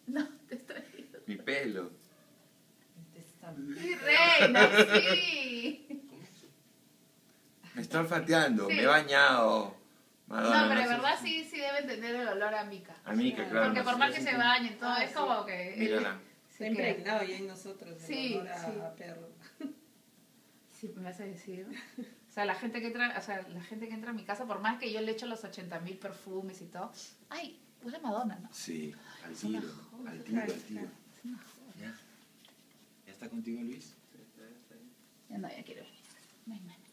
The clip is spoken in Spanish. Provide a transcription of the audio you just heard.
No, te estoy viendo. Mi pelo. Mi reina, sí. Me está olfateando, Sí. me he bañado. Madonna, No, pero no de sé verdad si- sí deben tener el olor a mica. A mica, claro. Porque no por sé más si- que se bañen, todo es sí. como que... Mírala. Está impregnado ya en nosotros el Sí, olor sí. a perro. Sí, me vas a decir. O sea, la gente que entra a mi casa, por más que yo le echo los 80.000 perfumes y todo, ay, huele a Madonna, ¿no? Sí, al Es una tiro. joda. Al tiro, al tiro. Es una joda. ¿Ya? ¿Ya está contigo, Luis? Ya no, ya quiero venir. No hay manera.